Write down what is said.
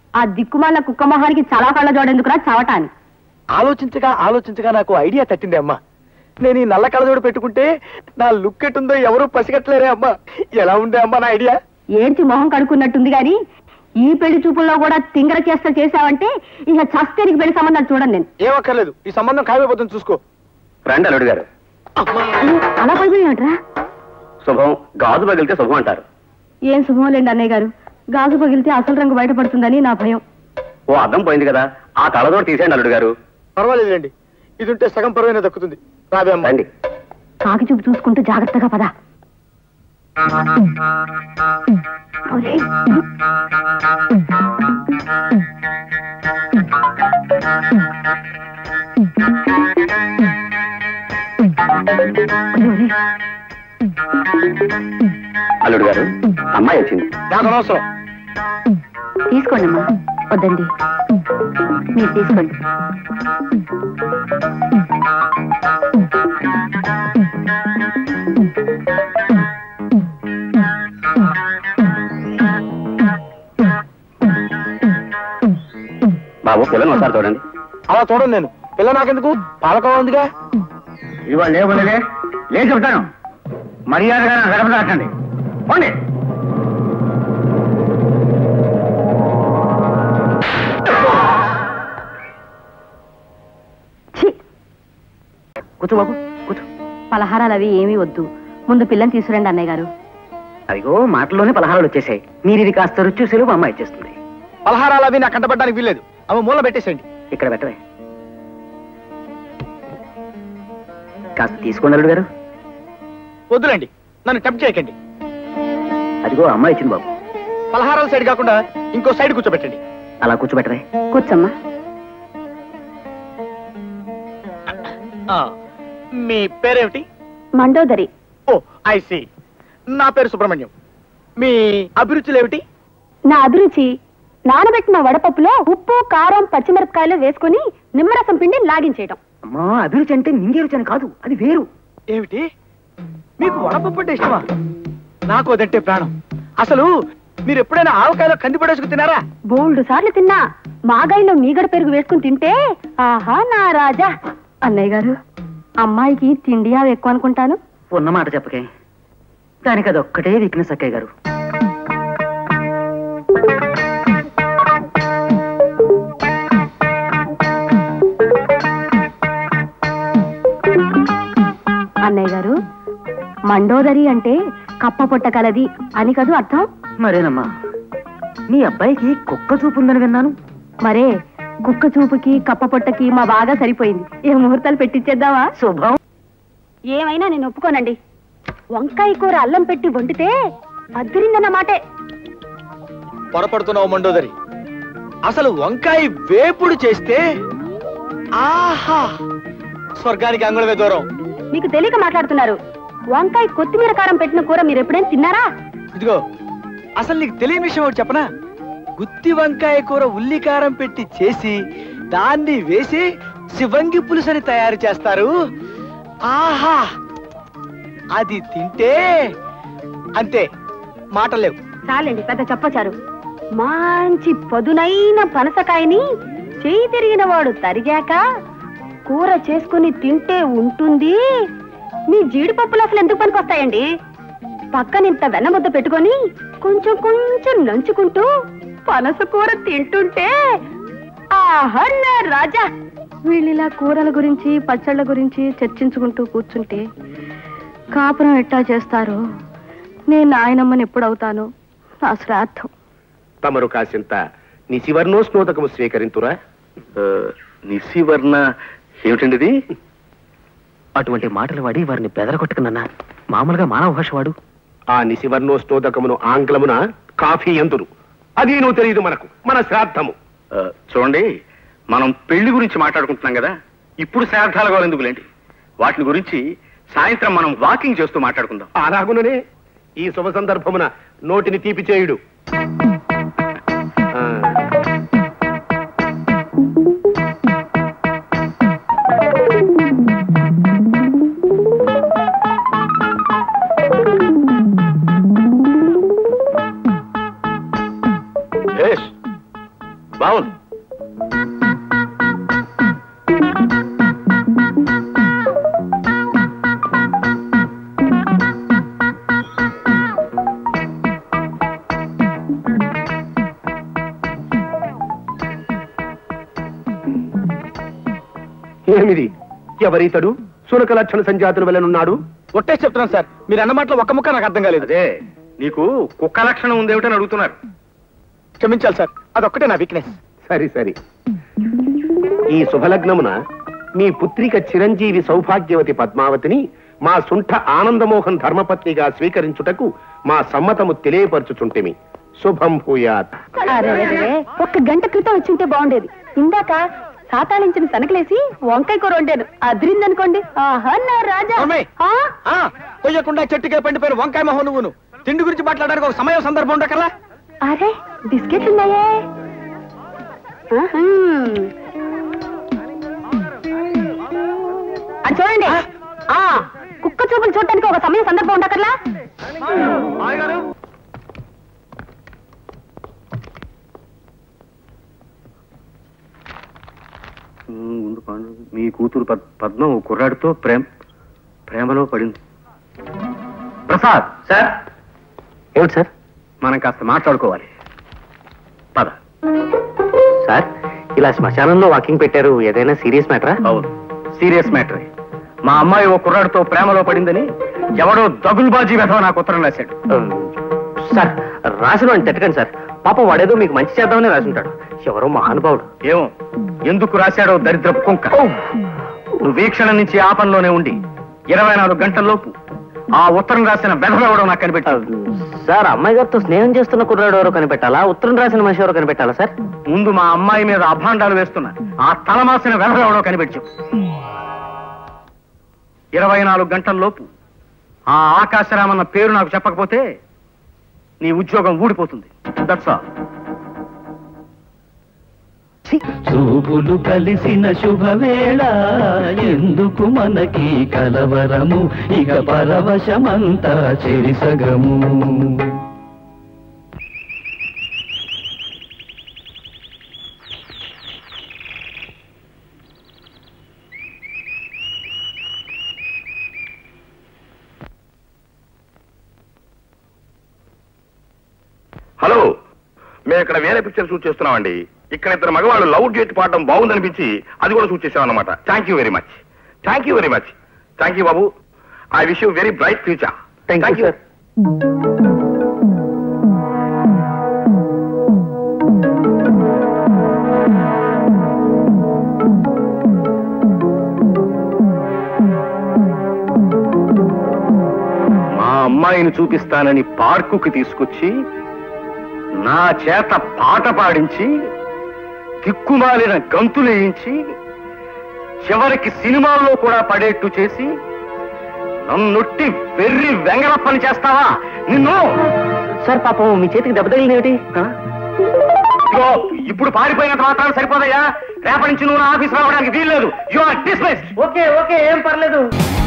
ఆ దిక్కుమాల కుక్క మొహానికి చాలా కళ్ళ జోడెందుకురా చవటాని. ఆలోచించగా ఆలోచించగా నాకు ఐడియా తట్టింది అమ్మా. నేను ఈ నల్ల కళ్ళజోడు పెట్టుకుంటే నా లుక్ ఎట్టుందో ఎవరూ పసిగట్టలేరే అమ్మా. ఎలా ఉందే అమ్మా నా ఐడియా? ఏంటి మొహం కడుక్కున్నట్టుంది గాని ఈ పెళ్లి చూపుల్లో కూడా తింగర చేసావంటే ఇక చస్తేనికి పెళ్లి సంబంధాలు చూడండి. నేను ఏమక్కర్లేదు, ఈ సంబంధం ఖాయమైపోతుంది చూసుకో. రండి అల్లుడు గారు. అలా పడిపోయినట్రా? శుభం, గాజు పగిలితే శుభం అంటారు. ఏం శుభం లేండి అన్నయ్య గారు, గాజు పగిలితే అసలు రంగు బయటపడుతుందని నా భయం. ఓ అద్దం పోయింది కదా, ఆ కళ్ళజోడు తీసేయండి అల్లుడు గారు. పర్వాలేదండి, ఇది ఉంటే సగం పరువైనా దక్కుతుంది. రాబే అమ్మా. రండి. కాకి చూపు చూసుకుంటూ జాగ్రత్తగా పద. అల్లుడు గారు, అమ్మాయి వచ్చింది. నాకు అనవసరం. తీసుకోండి అమ్మా. వద్దండి, మీరు తీసుకోండి. బాబు పిల్లని ఒకసారి చూడండి. అలా చూడండి, నేను పిల్ల నాకెందుకు, పాలకోవ ఉందిగా. ఇవాళ లేవులే లేదు చెప్తాను, మర్యాదగా గడప దాటండి. పోండి. కూర్చో బాబు, కూర్చో. పలహారాలు అవి ఏమీ వద్దు, ముందు పిల్లని తీసుకురండి అన్నయ్య గారు. అదిగో మాటల్లోనే పలహారాలు వచ్చేసాయి. మీరు ఇది కాస్త రుచి చూసేలు మా అమ్మాయి ఇచ్చేస్తుంది. పలహారాలు అవి నాకు కంటపడడానికి వీల్లేదు, అవి మూల పెట్టేసేయండి. ఇక్కడ పెట్టవే. కాస్త తీసుకోండి అల్లుడు గారు. వద్దులేండి, నన్ను టెంప్ట్ చేయకండి. అదిగో అమ్మాయి ఇచ్చింది బాబు. పలహారాల సైడ్ కాకుండా ఇంకో సైడ్ కూర్చోబెట్టండి. అలా కూర్చోబెట్టవే. కూర్చోమ్మా. మీ పేరేమిటి? మండోదరి. Oh I see. నా పేరు సుబ్రహ్మణ్యం. మీ అభిరుచులు ఏమిటి? నా అభిరుచి నానబెట్టిన వడపప్పులో ఉప్పు కారం పచ్చిమిరపకాయలు వేసుకుని నిమ్మరసం పిండి లాగించేయటం. అమ్మా, అభిరుచి అంటే నింగే రుచి అని కాదు, అది వేరు. ఏమిటి, మీకు వడపప్పు అంటే ఇష్టమా? నాకు అదంటే ప్రాణం. అసలు మీరు ఎప్పుడైనా ఆవకాయలో కంది పడేసుకు తినారా? బోల్డు సార్లు తిన్నా. మాగాయిలో మీగడ పెరుగు వేసుకుని తింటే ఆహా నా రాజా. అన్నయ్య గారు, అమ్మాయికి తిండి అవి ఎక్కువ అనుకుంటాను. ఉన్నమాట చెప్పకే, దానికి అది ఒక్కటే వీక్నెస్ అక్కయ్య గారు. అన్నయ్య గారు, మండోదరి అంటే కప్ప పొట్ట కలది అని కదూ అర్థం? మరేనమ్మా, మీ అబ్బాయికి కుక్క చూపు ఉందని విన్నాను. మరే కుక్క చూపుకి కప్ప పొట్టకి మా బాగా సరిపోయింది. ఏ ముహూర్తాలు పెట్టించేద్దావా? శుభం. ఏమైనా నేను ఒప్పుకోనండి. వంకాయ కూర అల్లం పెట్టి వండితే అద్దరిందన్నమాటే. పొరపడుతున్నావు మండోదరి. అసలు వంకాయ వేపుడు చేస్తే ఆహా, స్వర్గానికి అంగుళమే దూరం. మీకు తెలియక మాట్లాడుతున్నారు. వంకాయ కొత్తిమీర కారం పెట్టిన కూర మీరు ఎప్పుడైనా తిన్నారా? ఇదిగో, అసలు నీకు తెలియని విషయం ఒకటి చెప్పనా? గుత్తి వంకాయ కూర ఉల్లికారం పెట్టి చేసి దాన్ని వేసి శివంగి పులుసని తయారు చేస్తారు. ఆహా, అది తింటే అంతే, మాటలేవు. చాలండి, పెద్ద చెప్పచారు. మంచి పదునైన పనసకాయని చేయి తిరిగిన వాడు తరిగాక కూర చేసుకుని తింటే ఉంటుంది. మీ జీడిపప్పులు అసలు ఎందుకు పనికొస్తాయండి? పక్కన ఇంత వెన్నముద్ద పెట్టుకొని కొంచెం కొంచెం నంచుకుంటూ పనస కూర తింటుంటే ఆహా నా రాజా. వీళ్ళిలా కూరల గురించి పచ్చళ్ళ గురించి చర్చించుకుంటూ కూర్చుంటే కాపురం ఎట్టా చేస్తారు? నేను నాయనమ్మని ఎప్పుడవుతాను? నా శ్రాద్ధం. తమరు కాసింత నిశివర్ణో స్నోదకము స్వీకరింతురా. నిశివర్ణ ఏమిటండి ఇది? అటువంటి మాటలు వాడి వారిని బెదరగొట్టుకున్నా. మామూలుగా మానవ భాష వాడు. ఆ నిశివర్ణో స్నోదకమును ఆంగ్లమున కాఫీ ఎందురు. అది నువ్వు తెలియదు మనకు, మన శ్రాద్ధము. చూడండి, మనం పెళ్లి గురించి మాట్లాడుకుంటున్నాం కదా, ఇప్పుడు శ్రాద్ధాల కావాలి ఎందుకులేండి. వాటిని గురించి సాయంత్రం మనం వాకింగ్ చేస్తూ మాట్లాడుకుందాం. అలాగుననే ఈ శుభ సందర్భమున నోటిని తీపి చేయుడు. బాగుంది. ఏమిది? ఎవరితడు? సునక లక్షణ సంజాతులు వెళ్ళనున్నాడు. ఒట్టేసి చెప్తున్నాను సార్, మీరు అన్న మాటలో ఒక్క ముక్క నాకు అర్థం కాలేదు. అదే నీకు కుక్క లక్షణం ఉందేమిటని అడుగుతున్నారు. క్షమించాలి సార్, అదొక్కటే నా వీక్నెస్. సరి సరి. ఈ శుభలగ్నమున మీ పుత్రిక చిరంజీవి సౌభాగ్యవతి పద్మావతిని మా సుంఠ ఆనందమోహన్ ధర్మపత్నిగా స్వీకరించుటకు మా సమ్మతము తెలియపరచుచుంటిమి. శుభం భూయాత్. ఒక్క గంట క్రితం వచ్చింటే బాగుండేది. ఇందాక సాతాళించిన సనకలేసి వంకాయ కూర వండాను, అదిరిందనుకోండి. ఆహా నా రాజా. కొయ్యకుండా చెట్టుకే పండిపోయిన వంకాయ మొహం నువ్వును. తిండి గురించి మాట్లాడడానికి ఒక సమయం సందర్భం ఉండకల్లా. అరే బిస్కెట్లు ఉన్నాయే. అది చూడండి, కుక్క చూపులు చూడటానికి ఒక సమయం సందర్భం ఉండకల్లా. మీ కూతురు పద్మ ఓ కుర్రాడితో ప్రేమలో పడింది. ప్రసాద్ సార్. ఏమిటి సార్? మనం కాస్త మాట్లాడుకోవాలి. పద. సార్, ఇలా శ్మశానంలో వాకింగ్ పెట్టారు, ఏదైనా సీరియస్ మ్యాటరా? అవును, సీరియస్ మ్యాటరే. మా అమ్మాయి ఓ కుర్రాడితో ప్రేమలో పడిందని ఎవడో దగులుబాజీ వెధవ నాకు ఉత్తరం రాశాడు. సార్, రాసిన అని తిట్టకండి సార్. పాపం వాడేదో మీకు మంచి చేద్దామని రాసుంటాడు. ఎవరో మహానుభావుడు. ఏమో ఎందుకు రాశాడో దరిద్రపు కుంక. నువ్వు వీక్షణ నుంచి ఆ పనిలోనే ఉండి 24 గంటల్లోపు ఆ ఉత్తరం రాసిన వెధవెవడో నాకు కనిపెట్టాడు. సార్, అమ్మాయి గారితో స్నేహం చేస్తున్న కుర్రాడు ఎవరో కనిపెట్టాలా, ఉత్తరం రాసిన మనిషి ఎవరో కనిపెట్టాలా సార్? ముందు మా అమ్మాయి మీద అభాండాలు వేస్తున్నా ఆ తలమాసిన వెధవెవడో కనిపెట్టు. 24 గంటల్లోపు ఆ ఆకాశరామన్న పేరు నాకు చెప్పకపోతే నీ ఉద్యోగం ఊడిపోతుంది. That's all. చూపులు కలిసిన శుభవేళ, ఎందుకు మనకి కలవరము, ఇక పరవశమంతా చెరిసగము. హలో, మేము ఇక్కడ వేరే పిక్చర్ షూట్ చేస్తున్నామండి. ఇక్కడ ఇద్దరు మగవాళ్ళు లవ్ డేట్ పాడడం బాగుందనిపించి అది కూడా షూట్ చేసాం అన్నమాట. Thank you very much. Thank you very much. Thank you బాబు. I wish you very bright future. Thank you. మా అమ్మాయిని చూపిస్తానని పార్కుకి తీసుకొచ్చి నా చేత పాట పాడించి దిక్కుమాలిన గంతులేయించి చివరికి సినిమాల్లో కూడా పడేట్టు చేసి నన్నొట్టి వెర్రి వెంగళప్పని చేస్తావా నిన్ను? సార్, పాపం మీ చేతికి దెబ్బ తగిలినేమిటి? ఇప్పుడు పారిపోయినంత మాత్రం సరిపోదయ్యా. రేపటి నుంచి నువ్వు నా ఆఫీస్ రావడానికి వీల్లేదు. You are dismissed. Okay okay, ఏం పర్లేదు.